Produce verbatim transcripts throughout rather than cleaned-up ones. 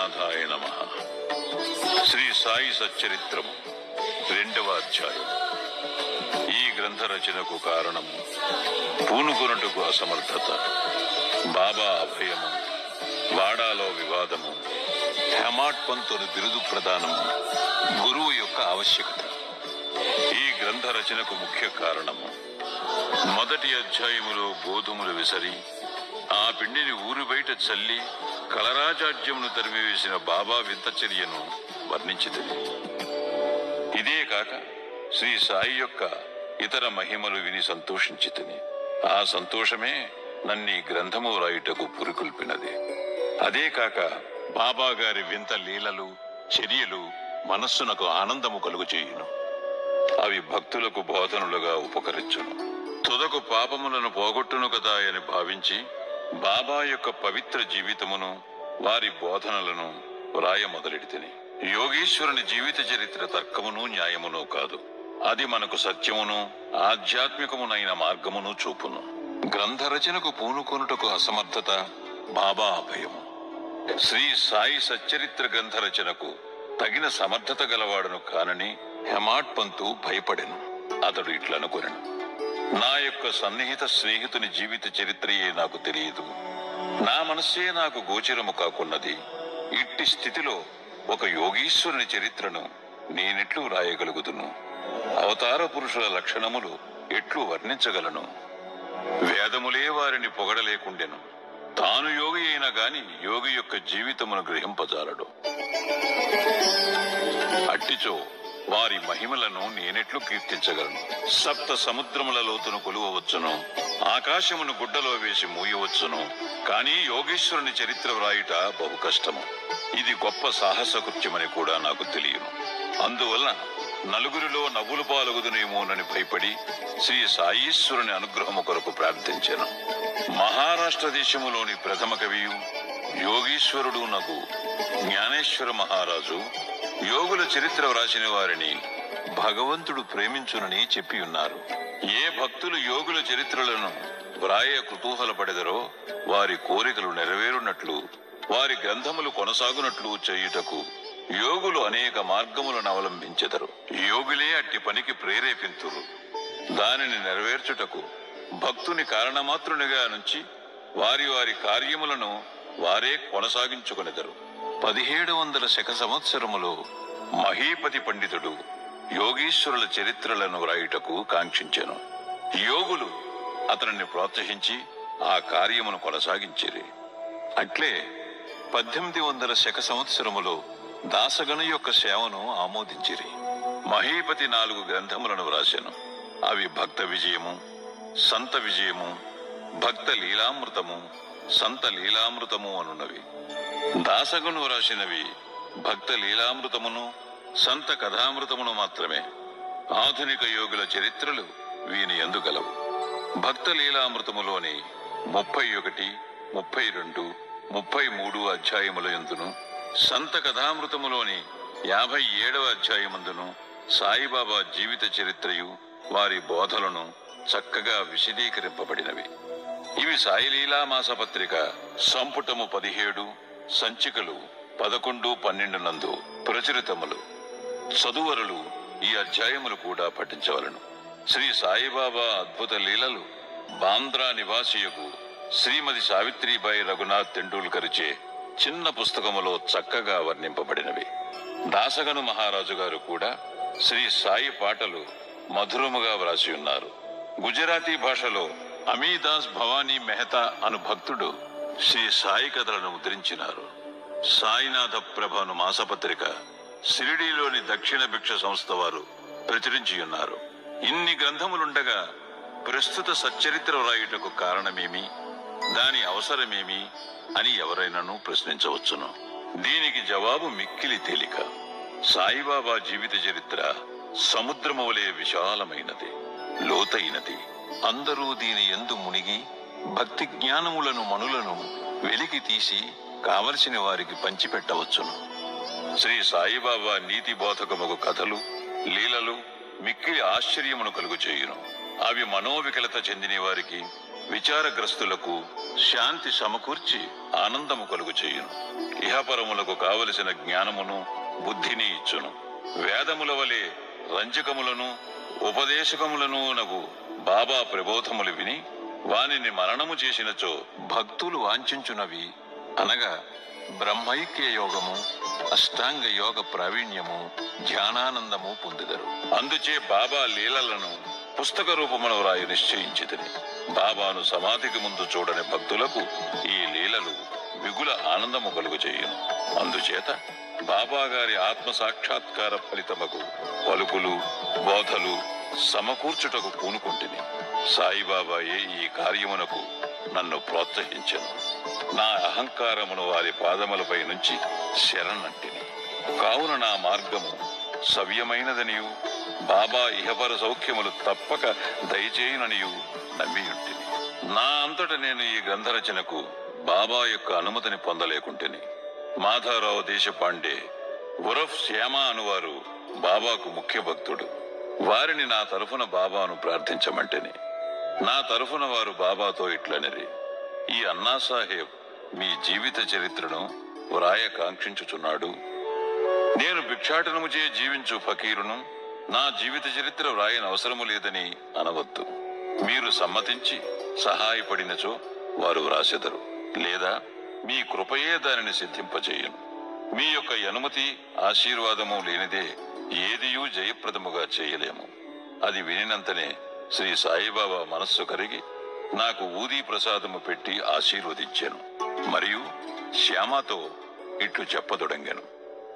సాయినాథాయ నమః. శ్రీ సాయి సచ్చరిత్రము రెండవ అధ్యాయం. ఈ గ్రంథ రచనకు కారణము పూనుకొనుటకు అసమర్థత, బాబా అభయము, వాడాలో వివాదము, హెమాట్ పంతుని బిరుదు ప్రదానము, గురువు యొక్క ఆవశ్యకత. ఈ గ్రంథ రచనకు ముఖ్య కారణము మొదటి అధ్యాయములో గోధుమలు విసరి ఆ పిండిని ఊరు బయట చల్లి కలరాజాడ్యమును తరిమివేసిన బాబా వింత చర్యను వర్ణించితిని. ఇదే కాక శ్రీ సాయి యొక్క ఇతర మహిమలు విని సంతోషించితిని. ఆ సంతోషమే నన్ని గ్రంథము రాయుటకు పురికొల్పినది. అదే కాక బాబా గారి వింత లీలలు చర్యలు మనస్సునకు ఆనందము కలుగు చేయును. అవి భక్తులకు బోధనులుగా ఉపకరించును. తుదకు పాపములను పోగొట్టును కదా అని భావించి బాబా యొక్క పవిత్ర జీవితమును వారి బోధనలను వ్రాయ మొదలెడితిని. యోగీశ్వరుని జీవిత చరిత్ర తర్కమును న్యాయమును కాదు, అది మనకు సత్యమును ఆధ్యాత్మికమునైన మార్గమును చూపును. గ్రంథ రచనకు పూనుకొనుటకు అసమర్థత, బాబా అభయము. శ్రీ సాయి సచ్చరిత్ర గ్రంథ రచనకు తగిన సమర్థత గలవాడును కానని హెమాట్ పంతు భయపడెను. అతడు ఇట్లనుకొనెను, నా యొక్క సన్నిహిత స్నేహితుని జీవిత చరిత్రయే నాకు తెలియదు, నా మనస్సే నాకు గోచరము కాకున్నది. ఇట్టి స్థితిలో ఒక యోగీశ్వరుని చరిత్రను నేనెట్లు రాయగలుగుదును? అవతార పురుషుల లక్షణములు ఎట్లు వర్ణించగలను? వేదములే వారిని పొగడలేకుండెను. తాను యోగి అయినా గాని యోగి యొక్క జీవితమును గ్రహింపజాలడు. అట్టిచో వారి మహిమలను నేనెట్లు కీర్తించగలను? సప్త సముద్రముల లోతును కొలువవచ్చును, ఆకాశమును గుడ్డలో వేసి మూయవచ్చును, కానీ యోగేశ్వరుని చరిత్ర వ్రాయుట బహు కష్టము. ఇది గొప్ప సాహస కృత్యమని కూడా నాకు తెలియను. అందువల్ల నలుగురిలో నవ్వులు పాల్గొదునేమోనని భయపడి శ్రీ సాయీశ్వరుని అనుగ్రహము కొరకు ప్రార్థించాను. మహారాష్ట్ర దేశములోని ప్రథమ కవియు యోగీశ్వరుడు నగు జ్ఞానేశ్వర మహారాజు యోగుల చరిత్ర వ్రాసిన వారిని భగవంతుడు ప్రేమించునని చెప్పి ఉన్నారు. ఏ భక్తులు యోగుల చరిత్రలను వ్రాయ కుతూహలపడెదరో వారి కోరికలు నెరవేరునట్లు, వారి గ్రంథములు కొనసాగునట్లు చేయుటకు యోగులు అనేక మార్గములను అవలంబించెదరు. యోగులే అట్టి పనికి ప్రేరేపింతురు. దానిని నెరవేర్చుటకు భక్తుని కారణమాత్రునిగా నుంచి వారి వారి కార్యములను వారే కొనసాగించుకొనెదరు. పదిహేడు వందల శక సంవత్సరములో మహీపతి పండితుడు యోగీశ్వరుల చరిత్రలను వ్రాయుటకు కాంక్షించెను. యోగులు అతనిని ప్రోత్సహించి ఆ కార్యమును కొనసాగించిరి. అట్లే పద్దెనిమిది వందల శక సంవత్సరములో దాసగను యొక్క సేవను ఆమోదించిరి. మహీపతి నాలుగు గ్రంథములను వ్రాసెను. అవి భక్త విజయము, సంత విజయము, భక్త లీలామృతము, సంత లీలామృతము అనున్నవి. దాసగను వ్రాసినవి భక్త లీలామృతమును, సంత కథామృతమును మాత్రమే. ఆధునిక యోగుల చరిత్రలు వీని యందు గలవు. భక్త లీలామృతములోని ముప్పై ఒకటి, ముప్పై రెండు, ముప్పై మూడు అధ్యాయముల యందును, సంత కథామృతములోని యాభై ఏడవ అధ్యాయమందును సాయిబాబా జీవిత చరిత్రయు వారి బోధలను చక్కగా విశదీకరింపబడినవి. ఇవి సాయిలీలా మాసపత్రిక సంపుటము పదిహేడు, సంచికలు పదకొండు పన్నెండు నందు ప్రచురితములు. చదువరులు ఈ అధ్యాయములు కూడా పఠించవలను. శ్రీ సాయిబాబా అద్భుత లీలలు బాంద్రా నివాసియకు శ్రీమతి సావిత్రిబాయి రఘునాథ్ తెండూల్కర్చే చిన్న పుస్తకములో చక్కగా వర్ణింపబడినవి. దాసగను మహారాజు గారు కూడా శ్రీ సాయి పాటలు మధురముగా వ్రాసి ఉన్నారు. గుజరాతీ భాషలో అమీదాస్ భవానీ మెహతా అను భక్తుడు శ్రీ సాయి కథలను ముద్రించినారు. సాయినాథ ప్రభను మాసపత్రిక షిరిడీలోని దక్షిణ భిక్ష సంస్థ వారు ప్రచురించి ఉన్నారు. ఇన్ని గ్రంథములుండగా ప్రస్తుత సచ్చరిత్ర వ్రాయుటకు కారణమేమి, దాని అవసరమేమి అని ఎవరైనాను ప్రశ్నించవచ్చును. దీనికి జవాబు మిక్కిలి తేలిక. సాయిబాబా జీవిత చరిత్ర సముద్రము వలె విశాలమైనది, లోతైనది. అందరూ దీని యందు మునిగి భక్తి జ్ఞానములను మనులను వెలికి తీసి కావలసిన వారికి పంచిపెట్టవచ్చును. శ్రీ సాయిబాబా నీతి బోధకముగు కథలు, లీలలు మిక్కిలి ఆశ్చర్యమును కలుగు చేయును. అవి మనోవికలత చెందిన వారికి, విచారగ్రస్తులకు, శాంతి సమకూర్చి ఆనందము కలుగు చేయును. ఇహపరములకు కావలసిన జ్ఞానమును బుద్ధిని ఇచ్చును. వేదముల వలె రంజకములను ఉపదేశకములను నగు బాబా ప్రబోధములు విని వానిని మరణము చేసినచో భక్తులు వాంఛించునవి అనగా బ్రహ్మైక్య యోగము, అష్టాంగ యోగ ప్రావీణ్యము, ధ్యానానందము పొందుదరు. అందుచే బాబా లీలలను పుస్తక రూపమును రాయి నిశ్చయించితిని. బాబాను సమాధికి ముందు చూడని భక్తులకు ఈ లీలలు మిగుల ఆనందము కలుగు చేయును. అందుచేత బాబా గారి ఆత్మ సాక్షాత్కార ఫలితమకు పలుకులు బోధలు సమకూర్చుటకు పూనుకుంటుని. సాయిబాబాయే ఈ కార్యమునకు నన్ను ప్రోత్సహించెను. నా అహంకారమును వారి పాదములపై నుంచి శరణంటిని. కావున నా మార్గము సవ్యమైనదనియు బాబా ఇహపర సౌఖ్యములు తప్పక దయచేయుననియు నమ్మియుంటిని. నా అంతట నేను ఈ గ్రంథరచనకు బాబా యొక్క అనుమతిని పొందలేకుంటేని. మాధవరావు దేశపాండే ఉరఫ్ శ్యామ అనువారు బాబాకు ముఖ్య భక్తుడు. వారిని నా తరఫున బాబాను ప్రార్థించమంటేని. నా తరఫున వారు బాబాతో ఇట్లనిరి: ఈ అన్నాసాహెబ్ మీ జీవిత చరిత్రను వ్రాయ కాంక్షించుచున్నాడు. నేను భిక్షాటనముచే జీవించు ఫకీరును, నా జీవిత చరిత్ర వ్రాయన అవసరము లేదని అనవద్దు. మీరు సమ్మతించి సహాయపడినచో వారు వ్రాసెదరు, లేదా మీ కృపయే దానిని సిద్ధింపచేయును. మీ యొక్క అనుమతి ఆశీర్వాదము లేనిదే ఏదియూ జయప్రదముగా చేయలేము. అది వినినంతనే శ్రీ సాయిబాబా మనస్సు కరిగి నాకు ఊదీ ప్రసాదము పెట్టి ఆశీర్వదించాను. మరియు శ్యామతో ఇట్లు చెప్పదొడంగాను: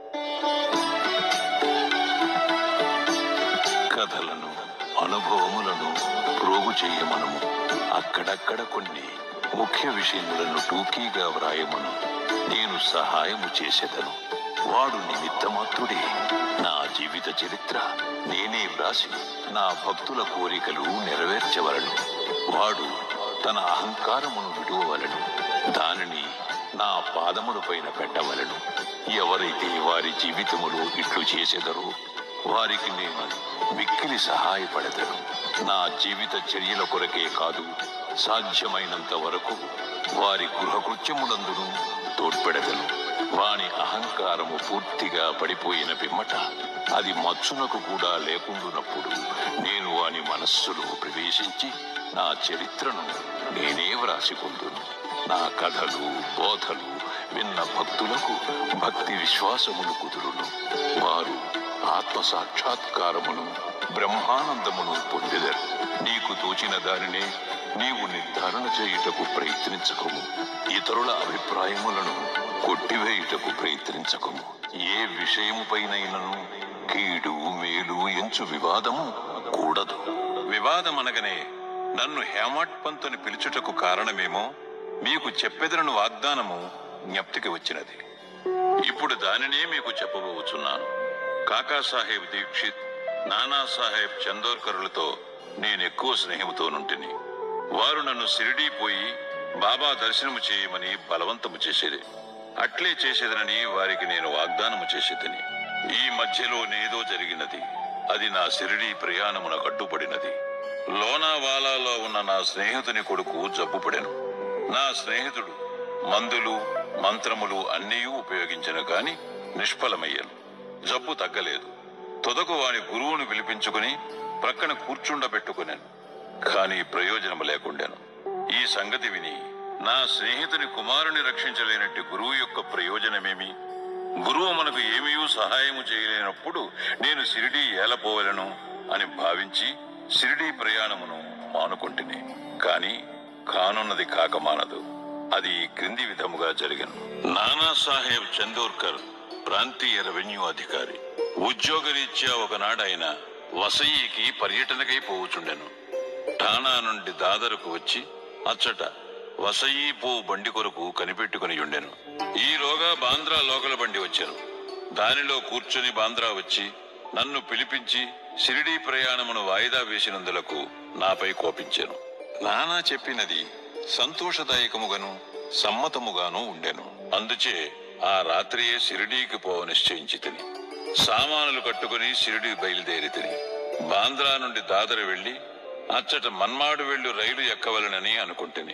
కథలను అనుభవములను ప్రోగు చేయమనము. అక్కడక్కడ కొన్ని ముఖ్య విషయములను టూకీగా వ్రాయమను. నేను సహాయము చేసేదను. వాడు నిమిత్తమాత్రుడే. నా జీవిత చరిత్ర నేనే వ్రాసి నా భక్తుల కోరికలు నెరవేర్చవలను. వాడు తన అహంకారమును విడువవలను. దానిని నా పాదముల పైన పెట్టవలను. ఎవరైతే వారి జీవితములో ఇట్లు చేసేదరో వారికి నేను మిక్కిలి సహాయపడతాను. నా జీవిత చర్యల కొరకే కాదు, సాధ్యమైనంత వరకు వారి గృహకృత్యములందును తోడ్పెడతను. వాని అహంకారము పూర్తిగా పడిపోయిన పిమ్మట అది మచ్చునకు కూడా లేకుండునప్పుడు నేను వాని మనస్సులో ప్రవేశించి నా చరిత్రను నేనే వ్రాసికొందును. నా కథలు బోధలు విన్న భక్తులకు భక్తి విశ్వాసములు కుదురును. వారు ఆత్మ సాక్షాత్కారమును బ్రహ్మానందమును పొందెదరు. నీకు తోచిన దానినే నీవు నిర్ధారణ చేయుటకు ప్రయత్నించకము. ఇతరుల అభిప్రాయములను కొట్టివేయుటకు ప్రయత్నించకము. ఏ విషయముపైనైనను కీడు మేలు ఎంచు వివాదము కూడదు. వివాదమనగనే నన్ను హేమాట్ పంతుని పిలుచుటకు కారణమేమో మీకు చెప్పెదరను వాగ్దానము జ్ఞప్తికి వచ్చినది. ఇప్పుడు దానినే మీకు చెప్పబోచున్నాను. కాకాసాహెబ్ దీక్షిత్, నానాసాహెబ్ చందోర్కరులతో నేనెక్కువ స్నేహముతో నుంటిని. వారు నన్ను షిరిడీ పోయి బాబా దర్శనము చేయమని బలవంతము చేసేది. అట్లే చేసేదనని వారికి నేను వాగ్దానము చేసేదని. ఈ మధ్యలో నేదో జరిగినది. అది నా షిరిడీ ప్రయాణమునకు అడ్డుపడినది. లోనావాలాలో ఉన్న నా స్నేహితుని కొడుకు జబ్బుపడెను. నా స్నేహితుడు మందులు మంత్రములు అన్నీ ఉపయోగించను కాని నిష్ఫలమయ్యాను. జబ్బు తగ్గలేదు. తొదకు వాని గురువును పిలిపించుకుని ప్రక్కన కూర్చుండబెట్టుకున్నాను. కానీ ప్రయోజనము లేకుండాను. ఈ సంగతి విని నా స్నేహితుని కుమారుని రక్షించలేనట్టి గురువు యొక్క ప్రయోజనమేమి? గురువు మనకు ఏమీ సహాయము చేయలేనప్పుడు నేను షిరిడీ ఏలపోవలను అని భావించి షిరిడీ ప్రయాణమును మానుకుంటుని. కాని కానున్నది కాకమానదు. అది క్రింది విధముగా జరిగను. నానాసాహెబ్ చందోర్కర్ ప్రాంతీయ రెవెన్యూ అధికారి. ఉద్యోగరీత్యా ఒకనాడు ఆయన వసయికి పర్యటనకై పోవుచుండెను. ఠానా నుండి దాదరుకు వచ్చి అచ్చట వసయి పో బండి కొరకు కనిపెట్టుకుని ఉండెను. ఈలోగా బాంద్రా లోకల బండి వచ్చాను. దానిలో కూర్చుని బాంద్రా వచ్చి నన్ను పిలిపించి షిరిడీ ప్రయాణమును వాయిదా వేసినందులకు నాపై కోపించాను. నానా చెప్పినది సంతోషదాయకముగాను సమ్మతముగాను ఉండెను. అందుచే ఆ రాత్రియే షిరిడీకి పోవ నిశ్చయించి తిని సామానులు కట్టుకుని షిరిడీ బయలుదేరి తిని బాంద్రా నుండి దాదరు వెళ్లి అచ్చట మన్మాడు వెళ్ళు రైలు ఎక్కవలనని అనుకుంటుని.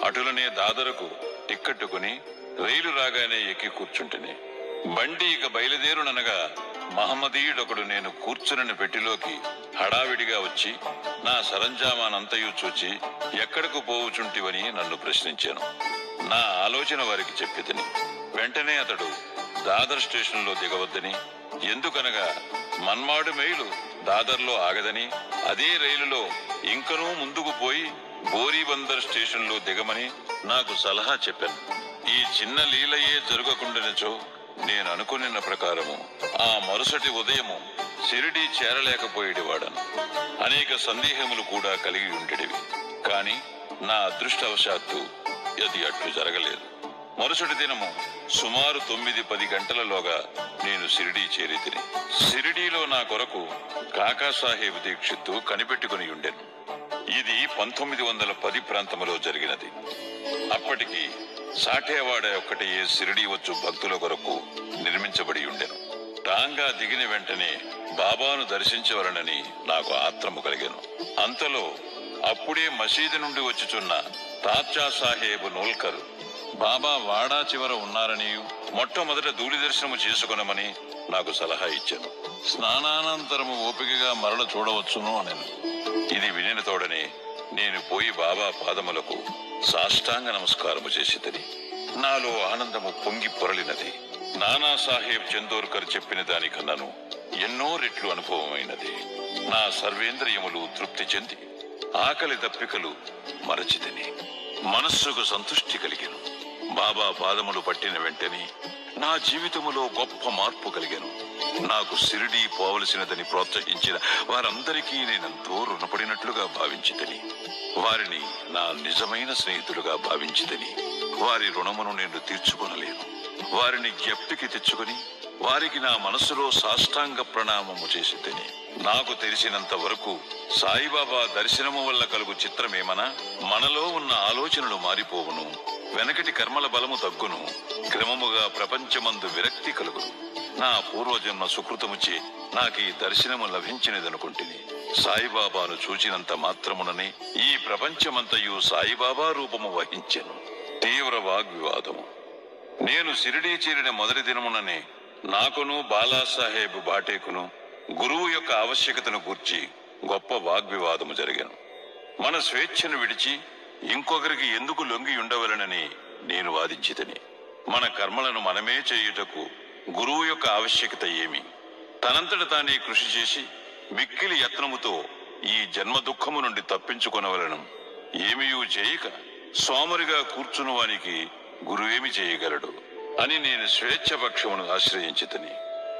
అటులనే దాదరకు టిక్కెట్టుకుని రైలు రాగానే ఎక్కి కూర్చుంటేనే బండి ఇక బయలుదేరుననగా మహమ్మదీయుడొకడు నేను కూర్చుని పెట్టిలోకి హడావిడిగా వచ్చి నా సరంజామానంతయు చూచి ఎక్కడకు పోవుచుంటివని నన్ను ప్రశ్నించాను. నా ఆలోచన వారికి చెప్పితిని. వెంటనే అతడు దాదర్ స్టేషన్లో దిగవద్దని, ఎందుకనగా మన్మాడు మైలు దాదర్లో ఆగదని, అదే రైలులో ఇంకనూ ముందుకు పోయి బోరీబందర్ స్టేషన్లో దిగమని నాకు సలహా చెప్పాను. ఈ చిన్న లీలయే జరగకుండానిచో నేను అనుకున్న ప్రకారము ఆ మరుసటి ఉదయము షిరిడీ చేరలేకపోయేవాడను. అనేక సందేహములు కూడా కలిగి ఉండేవి. కాని నా అదృష్టవశాత్తు అది అట్లు జరగలేదు. మరుసటి దినము సుమారు తొమ్మిది పది గంటలలోగా నేను షిరిడీ చేరితిని. షిరిడీలో నా కొరకు కాకాసాహెబ్ దీక్షిత్తు కనిపెట్టుకుని ఉండెను. ఇది పంతొమ్మిది వందల పది ప్రాంతములో జరిగినది. అప్పటికి సాఠేవాడ ఒక్కటే షిరిడీ వచ్చు భక్తుల కొరకు నిర్మించబడి ఉండెను. టాంగా దిగిన వెంటనే బాబాను దర్శించవలనని నాకు ఆత్రము కలిగెను. అంతలో అప్పుడే మసీదు నుండి వచ్చుచున్న తాత్యా సాహేబ్ నోల్కర్ బాబా వాడా చివర ఉన్నారని, మొట్టమొదట ధూళి దర్శనము చేసుకునమని నాకు సలహా ఇచ్చాను. స్నానానంతరము ఓపికగా మరల చూడవచ్చును అనెను. ఇది వినిన తోడనే నేను పోయి బాబా పాదములకు సాష్టాంగ నమస్కారము చేసితిని. నాలో ఆనందము పొంగి పొరలినది. నానాసాహెబ్ చందోర్కర్ చెప్పిన దానికన్నాను ఎన్నో రెట్లు అనుభవమైనది. నా సర్వేంద్రియములు తృప్తి చెంది ఆకలి దప్పికలు మరచితిని. మనస్సుకు సంతృష్టి కలిగెను. బాబా పాదములు పట్టిన వెంటనే నా జీవితములో గొప్ప మార్పు కలిగెను. నాకు షిరిడీ పోవలసినదని ప్రోత్సహించిన వారందరికీ నేనెంతో రుణపడినట్లుగా భావించితిని. వారిని నా నిజమైన స్నేహితులుగా భావించితిని. వారి రుణమును నేను తీర్చుకొనలేను. వారిని జ్ఞప్తికి తెచ్చుకుని వారికి నా మనసులో సాష్టాంగ ప్రణామము చేసితిని. నాకు తెలిసినంత వరకు సాయిబాబా దర్శనము వల్ల కలుగు చిత్రమేమనా, మనలో ఉన్న ఆలోచనలు మారిపోవును, వెనకటి కర్మల బలము తగ్గును, క్రమముగా ప్రపంచమందు విరక్తి కలుగును. నా పూర్వజన్మ సుకృతముచే నాకీ దర్శనము లభించినదనుకుంటుని. సాయిబాబాను చూచినంత మాత్రముననే ఈ ప్రపంచమంతయు సాయిబాబా రూపము వహించెను. తీవ్ర వాగ్వివాదము. నేను షిరిడీ చేరిన మొదటి దినముననే నాకును బాలాసాహెబ్ బాటేకును గురువు యొక్క ఆవశ్యకతను గూర్చి గొప్ప వాగ్వివాదము జరిగాను. మన స్వేచ్ఛను విడిచి ఇంకొకరికి ఎందుకు లొంగి ఉండవలనని నేను వాదించితిని. మన కర్మలను మనమే చేయుటకు గురువు యొక్క ఆవశ్యకత ఏమి? తనంతట తానే కృషి చేసి మిక్కిలి యత్నముతో ఈ జన్మ దుఃఖము నుండి తప్పించుకొనవలను. ఏమీయూ చేయక సోమరిగా కూర్చుని వానికి గురువేమి చేయగలడు అని నేను స్వేచ్ఛపక్షమును ఆశ్రయించితిని.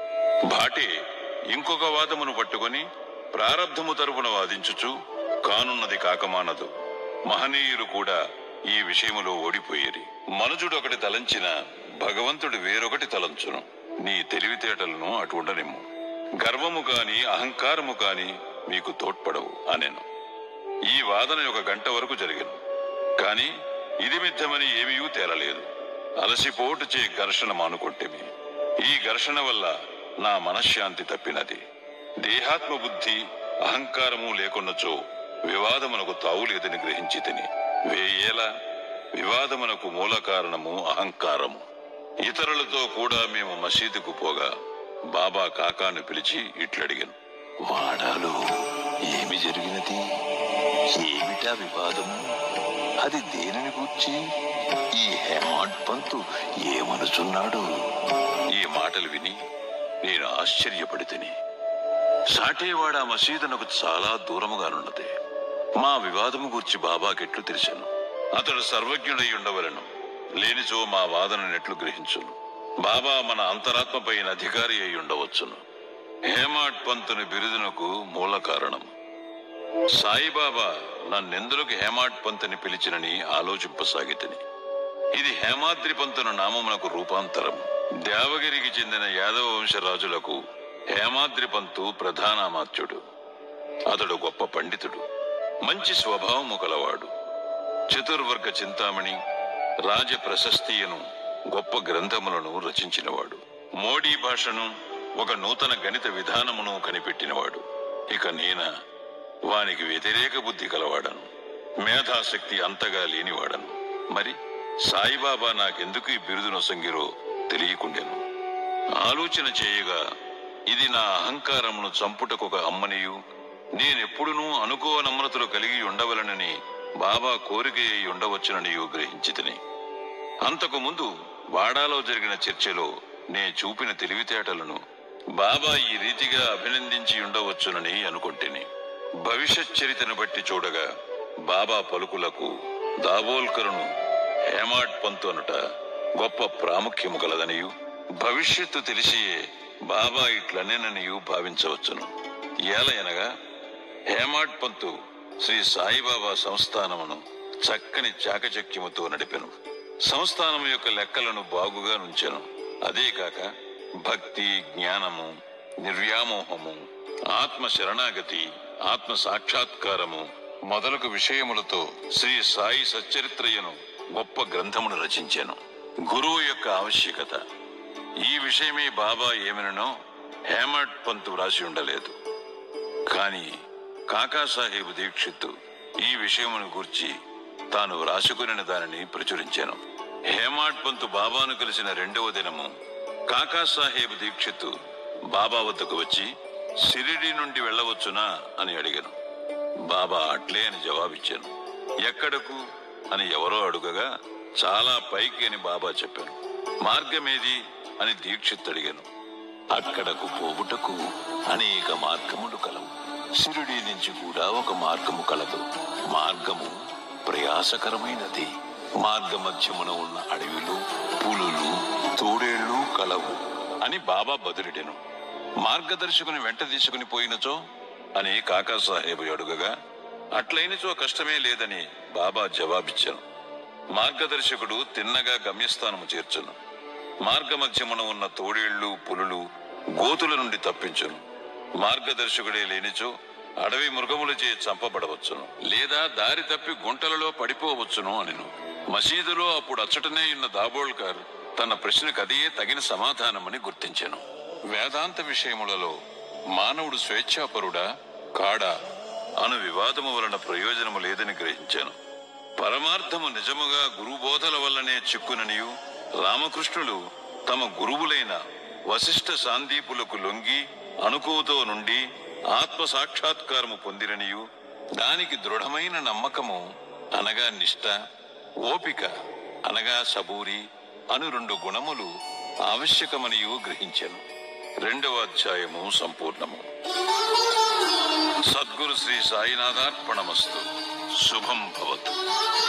భాటే ఇంకొక వాదమును పట్టుకొని ప్రారబ్ధము తరపున వాదించుచు కానున్నది కాకమానదు. మహనీయులు కూడా ఈ విషయములో ఓడిపోయేరి. మనుజుడు ఒకటి తలంచిన భగవంతుడు వేరొకటి తలంచును. నీ తెలివితేటలను అటుండనిమ్ము. గర్వము కాని అహంకారము కాని మీకు తోడ్పడవు అనెను. ఈ వాదన ఒక గంట వరకు జరిగెను. కాని ఇది మిథ్యమని ఏమీ తేలలేదు. అలసిపోటు చే ఘర్షణ మానుకొంటిమి. ఈ ఘర్షణ వల్ల నా మనశ్శాంతి తప్పినది. దేహాత్మ బుద్ధి అహంకారము లేకున్నచో వివాదమునకు తావులేదని గ్రహించి తిని. వేయేలా వివాదమునకు మూల కారణము అహంకారము. ఇతరులతో కూడా మేము మసీదుకు పోగా బాబా కాకాను పిలిచి ఇట్లడిగాను. వాడాలో ఏమి జరిగినది? ఏమిటా వివాదము? అది దేనిని గూర్చి? ఈ హేమాడ్ పంతు ఏమనుచున్నాడు? ఈ మాటలు విని నేను ఆశ్చర్యపడితిని. సాటేవాడ మసీదునకు చాలా దూరముగానున్నది. మా వివాదము గూర్చి బాబాకెట్లు తెలిసాను. అతడు సర్వజ్ఞుడై ఉండవలను, లేనిచో మా వాదననెట్లు గ్రహించును. బాబా మన అంతరాత్మపైన అధికారి అయి ఉండవచ్చును. హేమాడ్ పంతుని బిరుదునకు మూల కారణం సాయిబాబా నన్నెందులకు హేమాడ్ పంతుని పిలిచినని ఆలోచింపసాగితిని. ఇది హేమాద్రి పంతున నామమునకు రూపాంతరం. దేవగిరికి చెందిన యాదవ వంశరాజులకు హేమాద్రి పంతు ప్రధానామాత్యుడు. అతడు గొప్ప పండితుడు, మంచి స్వభావము కలవాడు. చతుర్వర్గ చింతామణి, రాజ ప్రశస్తియను గొప్ప గ్రంథములను రచించినవాడు. మోడీ భాషను, ఒక నూతన గణిత విధానమును కనిపెట్టినవాడు. ఇక నేన వానికి వ్యతిరేక బుద్ధి కలవాడను, మేధాశక్తి అంతగా లేనివాడను. మరి సాయిబాబా నాకెందుకు ఈ బిరుదు నొసంగిరో తెలియకుండెను. ఆలోచన చేయగా ఇది నా అహంకారమును చంపుటకొక అమ్మనియు నేనెప్పుడునూ అనుకో నమ్రతలు కలిగి ఉండవలనని బాబా కోరిక అయి ఉండవచ్చుననియు గ్రహించితిని. అంతకు ముందు వాడాలో జరిగిన చర్చలో నే చూపిన తెలివితేటలను బాబా ఈ రీతిగా అభినందించి ఉండవచ్చునని అనుకొంటిని. భవిష్యత్ చరిత్రను బట్టి చూడగా బాబా పలుకులకు దాబోల్కరును హేమాడ్ పంతు అనుట గొప్ప ప్రాముఖ్యము కలదనియు భవిష్యత్తు తెలిసియే బాబా ఇట్లనేననియు భావించవచ్చును. ఏలయనగా హేమాడ్ పంతు శ్రీ సాయిబాబా సంస్థానమును చక్కని చాకచక్యముతో నడిపెను. సంస్థానము యొక్క లెక్కలను బాగుగా నుంచెను. అదే కాక భక్తి, జ్ఞానము, నిర్వ్యామోహము, ఆత్మ శరణాగతి, ఆత్మ సాక్షాత్కారము మొదలగు విషయములతో శ్రీ సాయి సచ్చరిత్రయను గొప్ప గ్రంథమును రచించాను. గురువు యొక్క ఆవశ్యకత ఈ విషయమే బాబా ఏమినో హేమాడ్ పంతు వ్రాసి ఉండలేదు. కాని కాకాసాహెబ్ దీక్షిత్ ఈ విషయమును గూర్చి తాను వ్రాసుకుని దానిని ప్రచురించాను. హేమాడ్ పంతు బాబాను కలిసిన రెండవ దినము కాకాసాహెబ్ దీక్షిత్ బాబా వద్దకు వచ్చి షిరిడి నుండి వెళ్ళవచ్చునా అని అడిగాను. బాబా అట్లే అని జవాబిచ్చాను. ఎక్కడకు అని ఎవరో అడుగగా చాలా పైకి అని బాబా చెప్పాను. మార్గమేది అని దీక్షిత్ అడిగాను. అక్కడకు పోవుటకు అనేక మార్గములు కలవు. షిరిడి నుంచి కూడా ఒక మార్గము కలదు. మార్గము ప్రయాసకరమైనది. మార్గ మధ్యమున ఉన్న అడవిలు, పులులు, తోడేళ్లు కలవు అని బాబా బదులిడెను. మార్గదర్శకుని వెంట తీసుకుని పోయినచో అని కాకాసాహెబ్ అడుగగా అట్లయినచో కష్టమే లేదని బాబా జవాబిచ్చాను. మార్గదర్శకుడు తిన్నగా గమ్యస్థానము చేర్చును. మార్గ మధ్యమున ఉన్న తోడేళ్లు, పులులు గోతుల నుండి తప్పించును. మార్గదర్శకుడే లేనిచో అడవి మృగములచే చంపబడవచ్చును, లేదా దారి తప్పి గుంటలలో పడిపోవచ్చును అనిను. మసీదులో అప్పుడు అచ్చటనే ఉన్న దాబోల్కర్ తన ప్రశ్నకు అదే తగిన సమాధానమని గుర్తించాను. వేదాంత విషయములలో మానవుడు స్వేచ్ఛాపరుడా కాడా అను వివాదము వలన ప్రయోజనము లేదని గ్రహించాను. పరమార్థము నిజముగా గురుబోధల వల్లనే చిక్కుననియు రామకృష్ణులు తమ గురువులైన వశిష్ఠ సాందీపులకు లొంగి అనుకోతో నుండి ఆత్మ సాక్షాత్కారము పొందిరనియు దానికి దృఢమైన నమ్మకము అనగా నిష్ఠ, ఓపిక అనగా సబూరి అను రెండు గుణములు ఆవశ్యకమనియు గ్రహించాను. రెండవ అధ్యాయము సంపూర్ణము. సద్గురు శ్రీ సాయినాథార్పణమస్తు. శుభం భవతు.